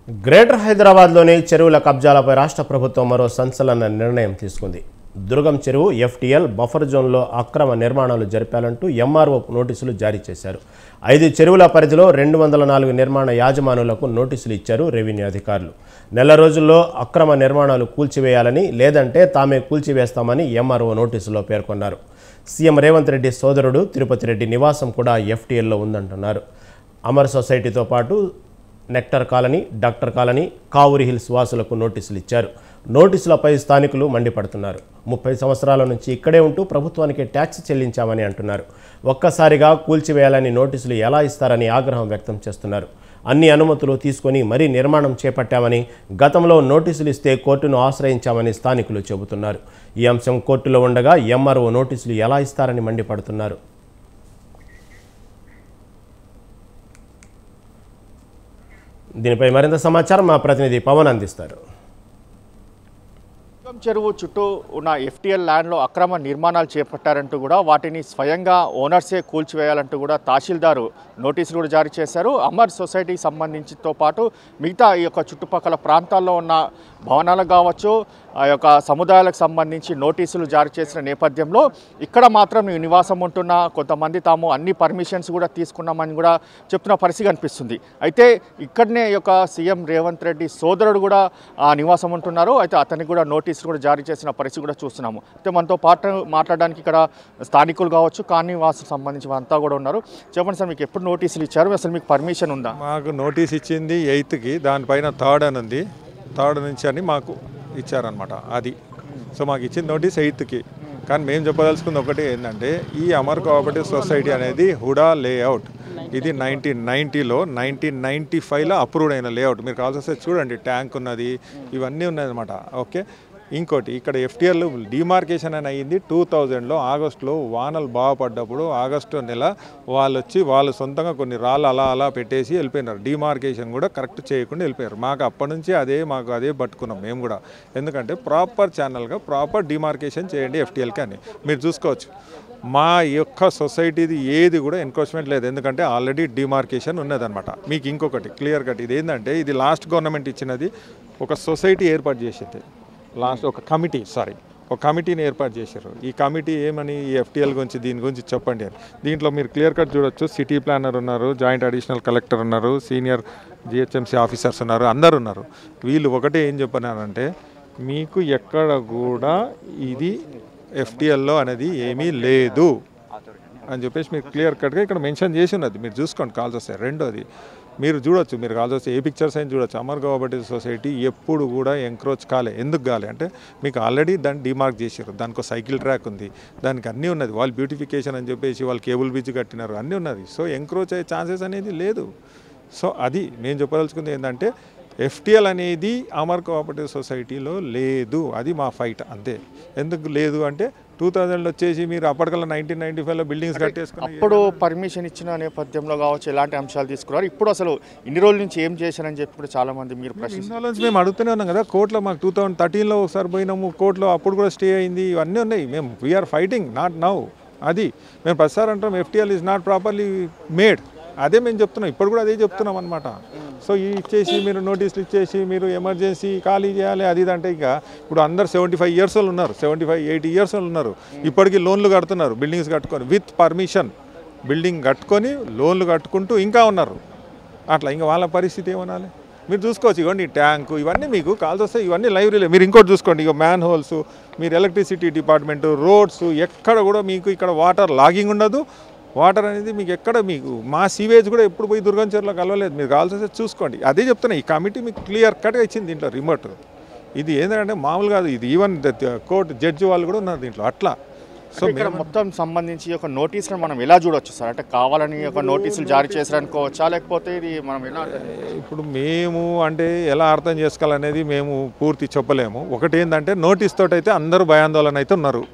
Greater హైదరాబాద్లోని చెరువుల కబ్జాలపై రాష్ట్ర ప్రభుత్వం మరో సంచలన నిర్ణయం తీసుకుంది. దుర్గం చెరువు ఎఫ్టీఎల్ బఫర్ జోన్లో అక్రమ నిర్మాణాలు జరిపాలంటూ ఎంఆర్ఓ నోటీసులు జారీ చేశారు. 5 చెరువుల పరిధిలో 204 నిర్మాణ యాజమానులకు నోటీసులు ఇచ్చారు రెవెన్యూ అధికారులు. నెల రోజుల్లో అక్రమ నిర్మాణాలు కూల్చివేయాలని, లేదంటే తామే కూల్చివేస్తామని ఎంఆర్ఓ నోటీసులో పేర్కొన్నారు. సీఎం రేవంత్ రెడ్డి సోదరుడు తిరుపతి రెడ్డి నివాసం కూడా ఎఫ్టీఎల్లో ఉందంటున్నారు. అమర్ సొసైటీతో పాటు nectar colony, doctor colony, Kavuri hills వాసులకు నోటీసులు ఇచ్చారు. నోటీసులపై స్థానికులు మండిపడుతున్నారు. 30 సంవత్సరాల నుంచి ఇక్కడే ఉంటూ ప్రభుత్వానికి ట్యాక్స్ చెల్లించామని అంటున్నారు. ఒక్కసారిగా కూల్చివేయాలని నోటీసులు ఎలా ఇస్తారని ఆగ్రహం వ్యక్తం చేస్తున్నారు. అన్ని అనుమతులు తీసుకొని మరీ నిర్మాణం చేపట్టామని, గతంలో నోటీసులు ఇస్తే కోర్టును ఆశ్రయించామని స్థానికులు చెబుతున్నారు. ఈ అంశం కోర్టులో ఉండగా ఎంఆర్ఓ నోటీసులు ఎలా ఇస్తారని మండిపడుతున్నారు. దీనిపై మరింత సమాచారం మా ప్రతినిధి పవన్ అందిస్తారు. చెరువు చుట్టూ ఉన్న ఎఫ్టీఎల్ ల్యాండ్లో అక్రమ నిర్మాణాలు చేపట్టారంటూ కూడా వాటిని స్వయంగా ఓనర్సే కూల్చివేయాలంటూ కూడా తహసీల్దారు నోటీసులు కూడా జారీ చేశారు. అమర్ సొసైటీకి సంబంధించితో పాటు మిగతా ఈ యొక్క చుట్టుపక్కల ప్రాంతాల్లో ఉన్న భవనాలకు కావచ్చు, ఆ యొక్క సముదాయాలకు సంబంధించి నోటీసులు జారీ చేసిన నేపథ్యంలో ఇక్కడ మాత్రం నివాసం ఉంటున్న కొంతమంది తాము అన్ని పర్మిషన్స్ కూడా తీసుకున్నామని కూడా చెప్తున్న పరిస్థితి కనిపిస్తుంది. అయితే ఇక్కడనే ఈ యొక్క సీఎం రేవంత్ రెడ్డి సోదరుడు కూడా నివాసం ఉంటున్నారు. అయితే అతనికి కూడా నోటీసులు కూడా జారీ చేసిన పరిస్థితి కూడా చూస్తున్నాము. అయితే మనతో పాటు మాట్లాడడానికి ఇక్కడ స్థానికులు కావచ్చు, కాలనీ వాసులకు సంబంధించి అంతా కూడా ఉన్నారు. చెప్పండి సార్, మీకు ఎప్పుడు నోటీసులు ఇచ్చారు? అసలు మీకు పర్మిషన్ ఉందా? మాకు నోటీస్ ఇచ్చింది 8కి, దానిపైన 3rd అని ఉంది. 3rd నుంచి అని మాకు ఇచ్చారనమాట. అది సో మాకు ఇచ్చిన నోటీస్ 8కి. కానీ మేము చెప్పదలుచుకుంది ఒకటి ఏంటంటే, ఈ అమర్ కోఆపరేటివ్ సొసైటీ అనేది హుడా లేఅవుట్. ఇది 1990లో 1995లో అప్రూవ్డ్ అయిన లేఅవుట్. మీరు కావాల్సి వస్తే చూడండి, ట్యాంక్ ఉన్నది, ఇవన్నీ ఉన్నాయన్నమాట. ఓకే, ఇంకోటి ఇక్కడ ఎఫ్టీఎల్ డిమార్కేషన్ అని అయ్యింది 2000లో ఆగస్టులో. వానలు బాగా పడ్డప్పుడు ఆగస్టు నెల వాళ్ళు సొంతంగా కొన్ని రాళ్ళు అలా పెట్టేసి వెళ్ళిపోయినారు. డిమార్కేషన్ కూడా కరెక్ట్ చేయకుండా వెళ్ళిపోయారు. మాకు అప్పటి నుంచి అదే పట్టుకున్నాం మేము కూడా. ఎందుకంటే ప్రాపర్ ఛానల్గా ప్రాపర్ డిమార్కేషన్ చేయండి ఎఫ్టీఎల్కి అని. మీరు చూసుకోవచ్చు, మా యొక్క సొసైటీది ఏది కూడా ఎన్క్రోచ్మెంట్ లేదు. ఎందుకంటే ఆల్రెడీ డిమార్కేషన్ ఉన్నదన్నమాట. మీకు ఇంకొకటి క్లియర్ కట్, ఇది ఏంటంటే ఇది లాస్ట్ గవర్నమెంట్ ఇచ్చినది. ఒక సొసైటీ ఏర్పాటు చేసేది ఒక కమిటీని ఏర్పాటు చేశారు. ఈ కమిటీ ఏమని, ఈ ఎఫ్టీఎల్ గురించి దీని గురించి చెప్పండి అని. దీంట్లో మీరు క్లియర్ కట్ చూడొచ్చు, సిటీ ప్లానర్ ఉన్నారు, జాయింట్ అడిషనల్ కలెక్టర్ ఉన్నారు, సీనియర్ జిహెచ్ఎంసీ ఆఫీసర్స్ ఉన్నారు, అందరు ఉన్నారు. వీళ్ళు ఒకటే ఏం చెప్పినారంటే, మీకు ఎక్కడ కూడా ఇది ఎఫ్టీఎల్లో అనేది ఏమీ లేదు అని చెప్పేసి మీరు క్లియర్ కట్గా ఇక్కడ మెన్షన్ చేసి ఉన్నది. మీరు చూసుకోండి కాల్స్ వస్తాయి. రెండోది మీరు చూడొచ్చు, మీరు కాల్స్ వస్తే ఏ పిక్చర్స్ అయినా చూడొచ్చు. అమర్ కోఆపరేటివ్ సొసైటీ ఎప్పుడు కూడా ఎంక్రోచ్ ఎందుకు కాలే అంటే, మీకు ఆల్రెడీ దాన్ని డిమార్క్ చేశారు. దానికి సైకిల్ ట్రాక్ ఉంది, దానికి అన్నీ ఉన్నది. వాళ్ళు బ్యూటిఫికేషన్ అని చెప్పేసి వాళ్ళు కేబుల్ బ్రిడ్జ్ కట్టినారు, అన్నీ ఉన్నది. సో ఎంక్రోచ్ అయ్యే ఛాన్సెస్ అనేది లేదు. సో అది నేను చెప్పదలుచుకుంది ఏంటంటే, ఎఫ్టీఎల్ అనేది అమర్ కోఆపరేటివ్ సొసైటీలో లేదు. అది మా ఫైట్ అంతే. ఎందుకు లేదు అంటే, 2000లో వచ్చేసి మీరు అప్పటికల్లా 1995లో బిల్డింగ్స్ కట్టేసుకుని అప్పుడు పర్మిషన్ ఇచ్చిన నేపథ్యంలో కావచ్చు ఎలాంటి అంశాలు తీసుకున్నారు, ఇప్పుడు అసలు ఇన్ని రోజుల నుంచి ఏం చేశారని చెప్పి కూడా చాలా మంది మీరు ప్రశ్న మేము అడుగుతూనే ఉన్నాం కదా. కోర్టులో మాకు 2013లో ఒకసారి పోయినాము, కోర్టులో అప్పుడు కూడా స్టే అయింది. ఇవన్నీ ఉన్నాయి. మేము వీఆర్ ఫైటింగ్, నాట్ నౌ. అది మేము ప్రతిసారి అంటాం, FTL is not properly made. అదే మేము చెప్తున్నాం, ఇప్పుడు కూడా అదే చెప్తున్నాం అనమాట. సో ఇచ్చేసి మీరు నోటీసులు ఇచ్చేసి మీరు ఎమర్జెన్సీ ఖాళీ చేయాలి అది ఇది అంటే, ఇక ఇప్పుడు అందరు 75 years వాళ్ళు ఉన్నారు, 75-80 years వాళ్ళు ఉన్నారు. ఇప్పటికీ లోన్లు కడుతున్నారు, బిల్డింగ్స్ కట్టుకొని విత్ పర్మిషన్ బిల్డింగ్ కట్టుకొని లోన్లు కట్టుకుంటూ ఇంకా ఉన్నారు. అట్లా ఇంకా వాళ్ళ పరిస్థితి ఏమనాలి మీరు చూసుకోవచ్చు. ఇవ్వండి ట్యాంకు, ఇవన్నీ మీకు కాల్స్ వస్తాయి, ఇవన్నీ లైబ్రరీలో మీరు ఇంకోటి చూసుకోండి. ఇక మ్యాన్ హోల్స్, మీరు ఎలక్ట్రిసిటీ డిపార్ట్మెంటు, రోడ్స్, ఎక్కడ కూడా మీకు ఇక్కడ వాటర్ లాగింగ్ ఉండదు. వాటర్ అనేది మీకు ఎక్కడ, మీకు మా సీవేజ్ కూడా ఎప్పుడు పోయి దుర్గం చెరువులో కలవలేదు. మీరు కావాల్సి చూసుకోండి. అదే చెప్తున్నా, ఈ కమిటీ మీకు క్లియర్ కట్గా ఇచ్చింది దీంట్లో రిమోట్. ఇది ఏంటంటే మామూలు కాదు, ఇది ఈవెన్ కోర్టు జడ్జి వాళ్ళు కూడా ఉన్నారు దీంట్లో. అట్లా సో ఇక్కడ మొత్తం సంబంధించి ఒక నోటీసులను మనం ఎలా చూడవచ్చు సార్? అంటే కావాలని ఒక నోటీసులు జారీ చేశారనుకోవచ్చా, లేకపోతే ఇది మనం ఎలా? ఇప్పుడు మేము అంటే ఎలా అర్థం చేసుకోవాలనేది మేము పూర్తి చెప్పలేము. ఒకటి ఏంటంటే, నోటీస్ తోటైతే అందరూ భయాందోళన అయితే ఉన్నారు.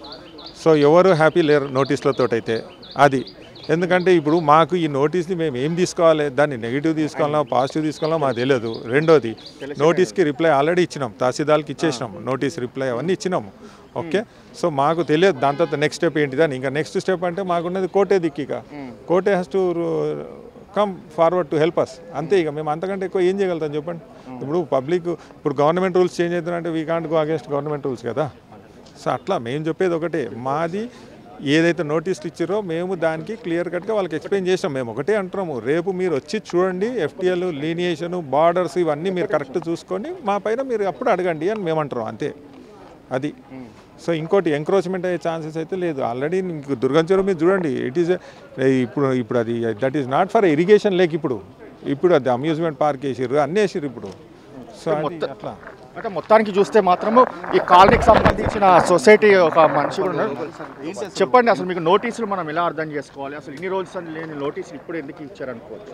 సో ఎవరు హ్యాపీ లేరు నోటీసులతో అయితే. అది ఎందుకంటే ఇప్పుడు మాకు ఈ నోటీస్ని మేము ఏం తీసుకోవాలి, దాన్ని నెగిటివ్ తీసుకోవాలా పాజిటివ్ తీసుకోవాలా మాకు తెలియదు. రెండోది, నోటీస్కి రిప్లై ఆల్రెడీ ఇచ్చినాం, తహసీల్దార్కి ఇచ్చేసినాం, నోటీస్ రిప్లై అవన్నీ ఇచ్చినాము. ఓకే, సో మాకు తెలియదు దాని తర్వాత నెక్స్ట్ స్టెప్ ఏంటిదని. ఇంకా నెక్స్ట్ స్టెప్ అంటే మాకున్నది కోర్టే దిక్కిక. కోర్టే has to come forward to help us అంతే. ఇక మేము అంతకంటే ఎక్కువ ఏం చేయగలుగుతాం చెప్పండి. ఇప్పుడు పబ్లిక్ ఇప్పుడు గవర్నమెంట్ రూల్స్ చేంజ్ అవుతున్నారంటే we can't go against government rules కదా. సో అట్లా మేము చెప్పేది ఒకటే, మాది ఏదైతే నోటీసులు ఇచ్చారో మేము దానికి క్లియర్ కట్గా వాళ్ళకి ఎక్స్ప్లెయిన్ చేసాం. మేము ఒకటే అంటున్నాము, రేపు మీరు వచ్చి చూడండి FTL లీనియేషన్ బార్డర్స్ ఇవన్నీ మీరు కరెక్ట్ చూసుకొని మా పైన మీరు అప్పుడు అడగండి అని మేము అంటున్నాం అంతే. అది సో ఇంకోటి ఎంక్రోచ్మెంట్ అయ్యే ఛాన్సెస్ అయితే లేదు. ఆల్రెడీ మీకు దుర్గం చెరువు మీరు చూడండి, ఇట్ ఈస్ ఇప్పుడు అది that is not for irrigation lake. ఇప్పుడు అది అమ్యూజ్మెంట్ పార్క్ వేసారు, అన్నీ వేసారు ఇప్పుడు. సో అట్లా అంటే మొత్తానికి చూస్తే మాత్రము ఈ కాలనీకి సంబంధించిన సొసైటీ ఒక మనిషి కూడా ఉన్నారు. చెప్పండి, అసలు మీకు నోటీసులు మనం ఎలా అర్థం చేసుకోవాలి, అసలు ఇన్ని రోజులు లేని నోటీసులు ఇప్పుడు ఎందుకు ఇచ్చారనుకోవచ్చు?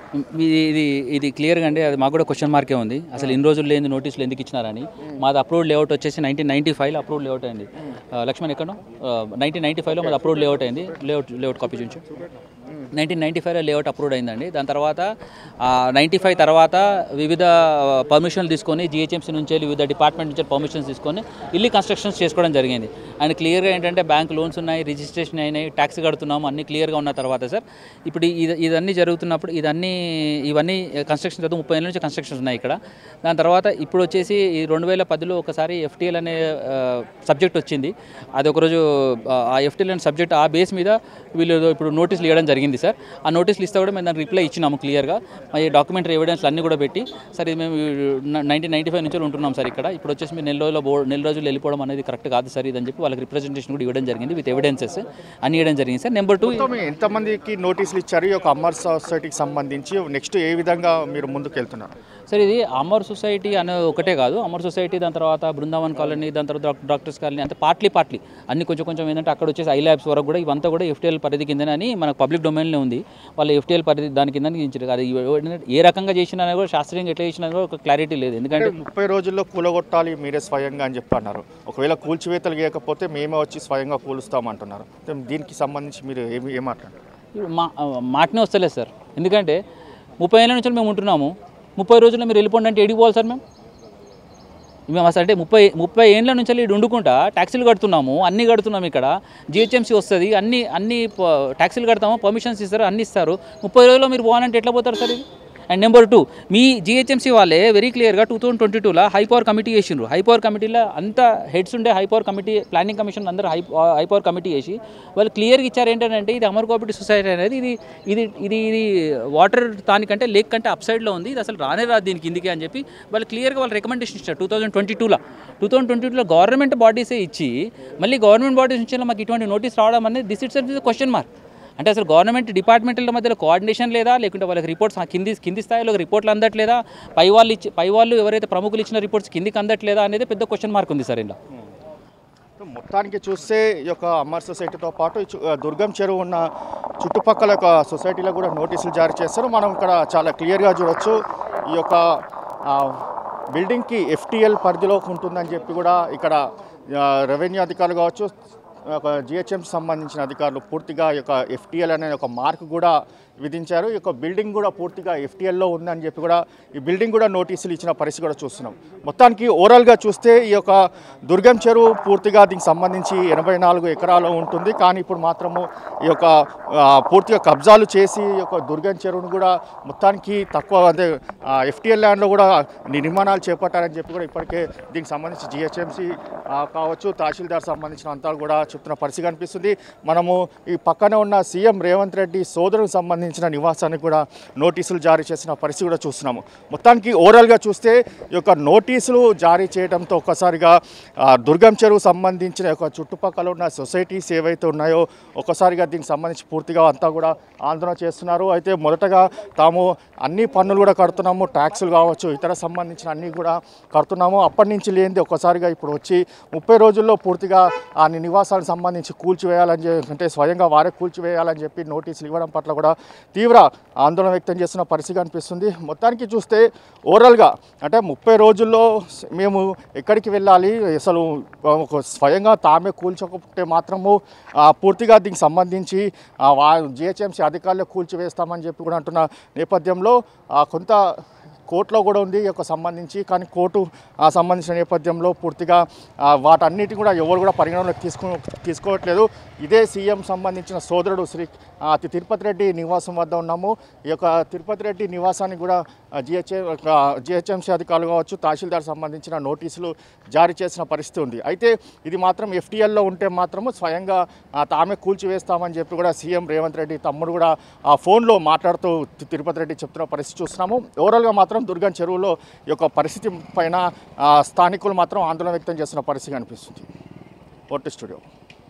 ఇది క్లియర్గా అండి, అది మాకు కూడా క్వశ్చన్ మార్కే ఉంది. అసలు ఇన్ని రోజులు లేని నోటీసులు ఎందుకు ఇచ్చినారని. మాది అప్రూవ్డ్ లేఅవుట్ వచ్చేసి 1995లో అప్రూవ్డ్ లేఅవుట్ అయింది. లక్ష్మణ్ ఎక్కడో 1995లో మాది అప్రూవ్డ్ లేఅవుట్ అయింది. లేఅవుట్ కాపీ చూసి 1995లో లేఅవుట్ అప్రూవ్డ్ అయిందండి. దాని తర్వాత 95 తర్వాత వివిధ పర్మిషన్లు తీసుకొని GHMC నుంచి వివిధ డిపార్ట్మెంట్ నుంచి పర్మిషన్స్ తీసుకొని ఇల్లు కన్స్ట్రక్షన్స్ చేసుకోవడం జరిగింది. అండ్ క్లియర్గా ఏంటంటే బ్యాంక్ లోన్స్ ఉన్నాయి, రిజిస్ట్రేషన్ అయినాయి, ట్యాక్స్ కడుతున్నాము, అన్నీ క్లియర్గా ఉన్న తర్వాత సార్ ఇప్పుడు ఇదన్నీ జరుగుతున్నప్పుడు ఇవన్నీ కన్స్ట్రక్షన్ చదువు 30 ఏళ్ళ నుంచి కన్స్ట్రక్షన్స్ ఉన్నాయి ఇక్కడ. దాని తర్వాత ఇప్పుడు వచ్చేసి 2010లో ఒకసారి FTL అనే సబ్జెక్ట్ వచ్చింది. అది ఒకరోజు ఆ FTL అనే సబ్జెక్ట్ ఆ బేస్ మీద వీళ్ళు ఇప్పుడు నోటీసులు ఇవ్వడం జరిగింది సార్. ఆ నోటీసులు ఇస్తే కూడా మేము దానికి రిప్లై ఇచ్చినాము క్లియర్గా, ఈ డాక్యుమెంటరీ ఎవిడెన్స్లు అన్నీ కూడా పెట్టి. సార్ ఇది మేము 1995 నుంచి ఉంటున్నాం సార్ ఇక్కడ. ఇప్పుడు వచ్చేసి మీరు నెల రోజులు వెళ్ళిపోవడం అనేది కరెక్ట్ కాదు సార్ ఇదని చెప్పి వాళ్ళకి రిప్రజెంటేషన్ కూడా ఇవ్వడం జరిగింది, విత్ ఎవిడెన్సెస్ అన్ని ఇవ్వడం జరిగింది సార్. నెంబర్ 2, ఎంతమందికి నోటీసులు ఇచ్చారు ఈ యొక్క అమర్ సొసైటీకి సంబంధించి? నెక్స్ట్ ఏ విధంగా మీరు ముందుకు వెళ్తున్నారు సార్? ఇది అమర్ సొసైటీ అనే ఒకటే కాదు, అమర్ సొసైటీ దాని తర్వాత బృందావన్ కాలనీ, దాని తర్వాత డాక్టర్స్ కాలనీ, అంటే పార్ట్లీ అన్ని కొంచెం ఏంటంటే అక్కడ వచ్చేసి ఐ-ల్యాబ్స్ వరకు కూడా ఇవంతా కూడా FTL పరిధి కిందనే అని మనకు పబ్లిక్ డొమైన్లో ఉంది. వాళ్ళు FTL పరిధి దాని కింద ఇచ్చారు. అది ఏ రకంగా చేసినా కూడా శాస్త్రీయంగా ఎట్లా చేసినా కూడా ఒక క్లారిటీ లేదు. ఎందుకంటే 30 రోజుల్లో కూలగొట్టాలి మీరే స్వయంగా అని చెప్పి అన్నారు. ఒకవేళ కూల్చివేతలు చేయకపోతే మేమే వచ్చి స్వయంగా కూలుస్తామంటున్నారు. దీనికి సంబంధించి మీరు ఏం మాట్లాడారు? మాటనే వస్తలేదు సార్. ఎందుకంటే 30 ఏళ్ళ నుంచి మేము ఉంటున్నాము, 30 రోజుల్లో మీరు వెళ్ళిపోండి అంటే ఎడికి పోవాలి సార్? మేము అసలు అంటే 30 ఏళ్ళ నుంచి వెళ్ళి వండుకుంటా ట్యాక్సీలు కడుతున్నాము, అన్నీ కడుతున్నాము. ఇక్కడ GHMC వస్తుంది, అన్ని ట్యాక్సీలు కడతాము, పర్మిషన్స్ ఇస్తారు, అన్ని ఇస్తారు. 30 రోజుల్లో మీరు పోవాలంటే ఎట్లా పోతారు సార్ ఇది? అండ్ నెంబర్ 2, మీ GHMC వాళ్ళే వెరీ క్లియర్గా 2022లో హై పవర్ కమిటీ చేసిండ్రు. హై పవర్ కమిటీలో అంతా హెడ్స్ ఉండే high power committee, planning commission అందరూ హై పవర్ కమిటీ చేసి వాళ్ళు క్లియర్గా ఇచ్చారు ఏంటంటే ఇది అమర్ కోఆపరేటివ్ సొసైటీ అనేది ఇది వాటర్ దానికంటే లేక్ కంటే అప్ సైడ్లో ఉంది, ఇది అసలు రానే రాదు దీనికి కిందికి అని చెప్పి వాళ్ళు క్లియర్గా వాళ్ళు రికమెండేషన్ ఇచ్చారు 2022లో. గవర్నమెంట్ బాడీసే ఇచ్చి మళ్ళీ గవర్నమెంట్ బాడీస్ నుంచి మాకు ఇటువంటి నోటీస్ రావడం అనేది this it's is question mark. అంటే అసలు గవర్నమెంట్ డిపార్ట్మెంట్ల మధ్యలో కోఆర్డినేషన్ లేదా, లేకుంటే వాళ్ళకి రిపోర్ట్స్ కింది స్థాయిలో రిపోర్ట్లు అందట్లేదా, పై వాళ్ళు ఎవరైతే ప్రముఖులు ఇచ్చిన రిపోర్ట్స్ కిందికి అందట్లేదా అనేది పెద్ద క్వశ్చన్ మార్క్ ఉంది సార్ ఇలా. మొత్తానికి చూస్తే ఈ యొక్క అమర్ సొసైటీతో పాటు దుర్గం చెరువు ఉన్న చుట్టుపక్కల ఒక సొసైటీలో కూడా నోటీసులు జారీ చేస్తారు. మనం ఇక్కడ చాలా క్లియర్గా చూడొచ్చు. ఈ యొక్క బిల్డింగ్కి FTL పరిధిలోకి ఉంటుందని చెప్పి కూడా ఇక్కడ రెవెన్యూ అధికారులు కావచ్చు, ఒక GHMC సంబంధించిన అధికారులు పూర్తిగా ఈ యొక్క FTL అనే ఒక మార్క్ కూడా విధించారు. ఈ యొక్క బిల్డింగ్ కూడా పూర్తిగా FTLలో ఉందని చెప్పి కూడా ఈ బిల్డింగ్ కూడా నోటీసులు ఇచ్చిన పరిస్థితి కూడా చూస్తున్నాం. మొత్తానికి ఓవరాల్గా చూస్తే ఈ యొక్క దుర్గం చెరువు పూర్తిగా దీనికి సంబంధించి 84 ఎకరాలు ఉంటుంది. కానీ ఇప్పుడు మాత్రము ఈ యొక్క పూర్తిగా కబ్జాలు చేసి ఈ యొక్క దుర్గం చెరువును కూడా మొత్తానికి తక్కువ అంటే FTL ల్యాండ్లో కూడా నిర్మాణాలు చేపట్టారని చెప్పి కూడా ఇప్పటికే దీనికి సంబంధించి GHMC కావచ్చు, తహసీల్దార్ సంబంధించిన అంతా కూడా చెప్తున్న పరిస్థితి కనిపిస్తుంది. మనము ఈ పక్కనే ఉన్న సీఎం రేవంత్ రెడ్డి సోదరునికి సంబంధించిన నివాసానికి కూడా నోటీసులు జారీ చేసిన పరిస్థితి కూడా చూస్తున్నాము. మొత్తానికి ఓవరాల్గా చూస్తే ఈ యొక్క నోటీసులు జారీ చేయడంతో ఒక్కసారిగా దుర్గం చెరువు సంబంధించిన యొక్క చుట్టుపక్కల ఉన్న సొసైటీస్ ఏవైతే ఉన్నాయో ఒక్కసారిగా దీనికి సంబంధించి పూర్తిగా అంతా కూడా ఆందోళన చేస్తున్నారు. అయితే మొదటగా తాము అన్ని పన్నులు కూడా కడుతున్నాము, ట్యాక్సులు కావచ్చు, ఇతర సంబంధించిన అన్నీ కూడా కడుతున్నాము, అప్పటి నుంచి లేనిది ఒక్కసారిగా ఇప్పుడు వచ్చి 30 రోజుల్లో పూర్తిగా ఆ నివాసాలకు సంబంధించి కూల్చివేయాలని అంటే స్వయంగా వారే కూల్చివేయాలని చెప్పి నోటీసులు ఇవ్వడం పట్ల కూడా తీవ్ర ఆందోళన వ్యక్తం చేస్తున్న పరిస్థితి కనిపిస్తుంది. మొత్తానికి చూస్తే ఓవరాల్గా అంటే 30 రోజుల్లో మేము ఎక్కడికి వెళ్ళాలి, అసలు స్వయంగా తామే కూల్చకపోతే మాత్రము పూర్తిగా దీనికి సంబంధించి GHMC అధికారులు కూల్చివేస్తామని చెప్పి కూడా అంటున్న నేపథ్యంలో కొంత కోర్టులో కూడా ఉంది ఈ యొక్క సంబంధించి. కానీ కోర్టు సంబంధించిన నేపథ్యంలో పూర్తిగా వాటన్నిటి కూడా ఎవరు కూడా పరిగణనలోకి తీసుకోవట్లేదు. ఇదే సీఎం సంబంధించిన సోదరుడు శ్రీ తిరుపతి రెడ్డి నివాసం వద్ద ఉన్నాము. ఈ యొక్క తిరుపతి రెడ్డి నివాసానికి కూడా జిహెచ్ఎంసీ అధికారులు కావచ్చు, తహసీల్దార్ సంబంధించిన నోటీసులు జారీ చేసిన పరిస్థితి ఉంది. అయితే ఇది మాత్రం ఎఫ్టీఎల్లో ఉంటే మాత్రము స్వయంగా తామే కూల్చివేస్తామని చెప్పి కూడా సీఎం రేవంత్ రెడ్డి తమ్ముడు కూడా ఆ ఫోన్లో మాట్లాడుతూ తిరుపతి రెడ్డి చెప్తున్న పరిస్థితి చూస్తున్నాము. ఓవరాల్గా మాత్రం దుర్గం చెరువులో ఈ యొక్క పరిస్థితి పైన స్థానికులు మాత్రం ఆందోళన వ్యక్తం చేస్తున్న పరిస్థితి కనిపిస్తుంది. OT studio.